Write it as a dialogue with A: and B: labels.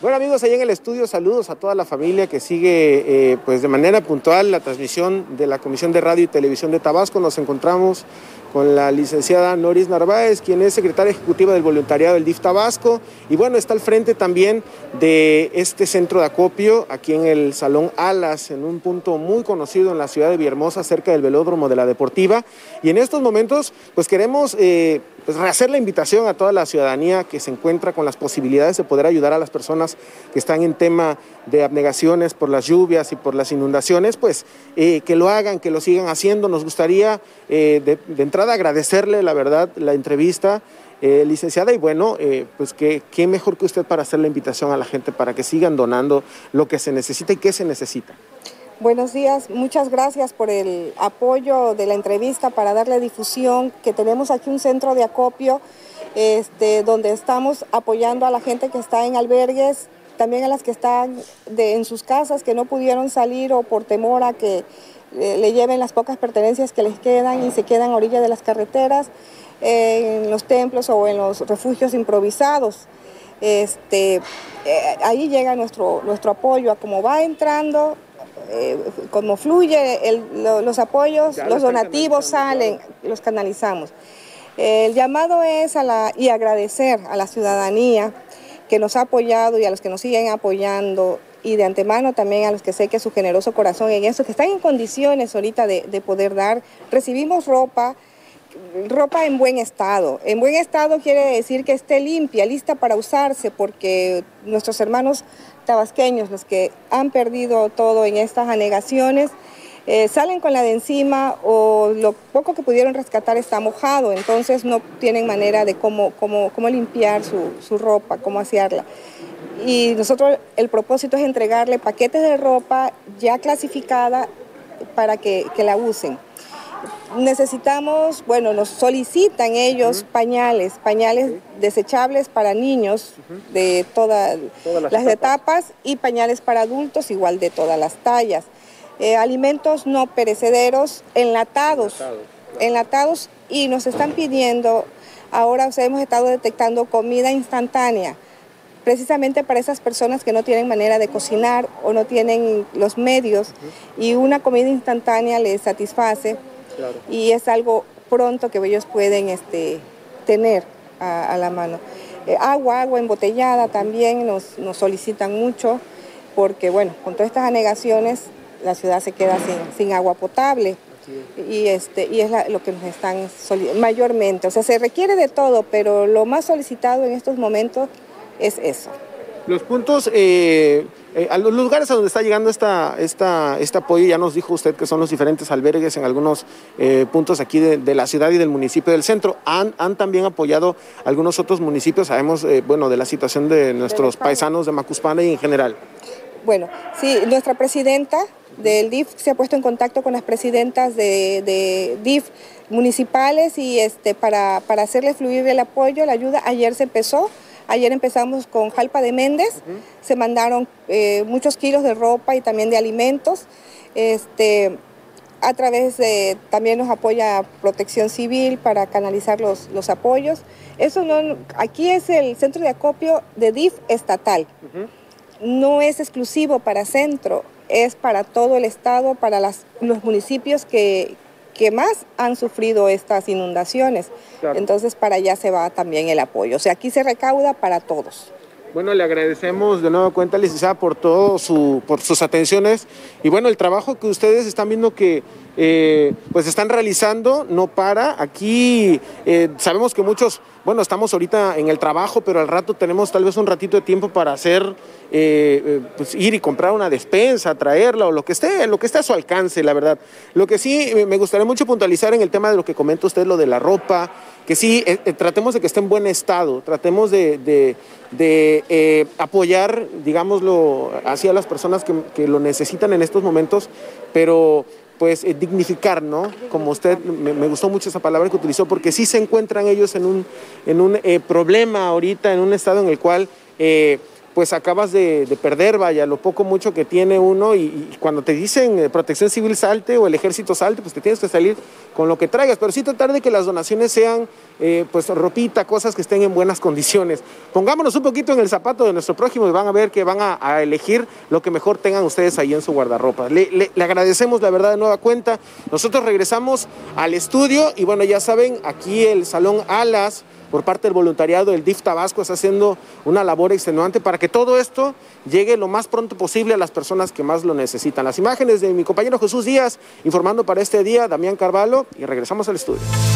A: Bueno, amigos, ahí en el estudio, saludos a toda la familia que sigue pues de manera puntual la transmisión de la Comisión de Radio y Televisión de Tabasco. Nos encontramos con la licenciada Noris Narváez, quien es secretaria ejecutiva del voluntariado del DIF Tabasco, y bueno, está al frente también de este centro de acopio, aquí en el Salón Alas, en un punto muy conocido en la ciudad de Villahermosa, cerca del velódromo de la Deportiva, y en estos momentos pues queremos pues rehacer la invitación a toda la ciudadanía que se encuentra con las posibilidades de poder ayudar a las personas que están en tema de abnegaciones por las lluvias y por las inundaciones, pues que lo hagan, que lo sigan haciendo. Nos gustaría de entrada agradecerle, la verdad, la entrevista, licenciada, y bueno, pues qué mejor que usted para hacer la invitación a la gente para que sigan donando lo que se necesita y qué se necesita.
B: Buenos días, muchas gracias por el apoyo de la entrevista para darle difusión, que tenemos aquí un centro de acopio donde estamos apoyando a la gente que está en albergues, también a las que están en sus casas, que no pudieron salir o por temor a que le lleven las pocas pertenencias que les quedan y se quedan a orilla de las carreteras, en los templos o en los refugios improvisados. Ahí llega nuestro apoyo, a cómo va entrando. Como fluye los apoyos, los donativos salen, los canalizamos. El llamado es y agradecer a la ciudadanía que nos ha apoyado y a los que nos siguen apoyando, y de antemano también a los que sé que su generoso corazón en eso, que están en condiciones ahorita de poder dar. Recibimos ropa en buen estado. En buen estado quiere decir que esté limpia, lista para usarse, porque nuestros hermanos tabasqueños, los que han perdido todo en estas anegaciones, salen con la de encima, o lo poco que pudieron rescatar está mojado, entonces no tienen manera de cómo limpiar su ropa, cómo asearla. Y nosotros, el propósito es entregarle paquetes de ropa ya clasificada para que la usen. Necesitamos, bueno, nos solicitan ellos pañales desechables para niños de todas las etapas, y pañales para adultos igual de todas las tallas. Alimentos no perecederos, enlatados, y nos están pidiendo, ahora hemos estado detectando comida instantánea, precisamente para esas personas que no tienen manera de cocinar o no tienen los medios, y una comida instantánea les satisface. Claro. Y es algo pronto que ellos pueden tener a la mano. Agua embotellada también nos solicitan mucho, porque bueno, con todas estas anegaciones la ciudad se queda sin agua potable. Y es lo que nos están mayormente, o sea, se requiere de todo, pero lo más solicitado en estos momentos es eso.
A: Los puntos, a los lugares a donde está llegando este apoyo, ya nos dijo usted que son los diferentes albergues en algunos puntos aquí de la ciudad y del municipio del centro. Han también apoyado algunos otros municipios, sabemos, bueno, de la situación de nuestros paisanos de Macuspana y en general.
B: Bueno, sí, nuestra presidenta del DIF se ha puesto en contacto con las presidentas de DIF municipales, y para hacerle fluir el apoyo, la ayuda. Ayer empezamos con Jalpa de Méndez, se mandaron muchos kilos de ropa y también de alimentos. A través también nos apoya Protección Civil para canalizar los apoyos. Aquí es el centro de acopio de DIF estatal. No es exclusivo para centro, es para todo el estado, para los municipios que más han sufrido estas inundaciones. Claro. Entonces para allá se va también el apoyo, o sea, aquí se recauda para todos.
A: Bueno, le agradecemos de nueva cuenta, licenciada, por sus atenciones, y bueno, el trabajo que ustedes están viendo que pues están realizando no para. Aquí sabemos que muchos, bueno, estamos ahorita en el trabajo, pero al rato tenemos tal vez un ratito de tiempo para hacer, pues ir y comprar una despensa, traerla, o lo que esté a su alcance, la verdad. Lo que sí me gustaría mucho puntualizar en el tema de lo que comenta usted, lo de la ropa, que sí, tratemos de que esté en buen estado, tratemos de apoyar, digámoslo, hacia las personas que lo necesitan en estos momentos, pero pues dignificar, ¿no? Como usted, me gustó mucho esa palabra que utilizó, porque sí se encuentran ellos en un problema ahorita, en un estado en el cual pues acabas de perder, vaya, lo poco mucho que tiene uno, y cuando te dicen Protección Civil salte o el Ejército salte, pues te tienes que salir con lo que traigas, pero sí tratar de que las donaciones sean pues ropita, cosas que estén en buenas condiciones. Pongámonos un poquito en el zapato de nuestro prójimo y van a ver que van a elegir lo que mejor tengan ustedes ahí en su guardarropa. Le agradecemos la verdad de nueva cuenta. Nosotros regresamos al estudio y bueno, ya saben, aquí el Salón Alas, por parte del voluntariado del DIF Tabasco, está haciendo una labor extenuante para que todo esto llegue lo más pronto posible a las personas que más lo necesitan. Las imágenes de mi compañero Jesús Díaz, informando para este día, Damián Carvalho, y regresamos al estudio.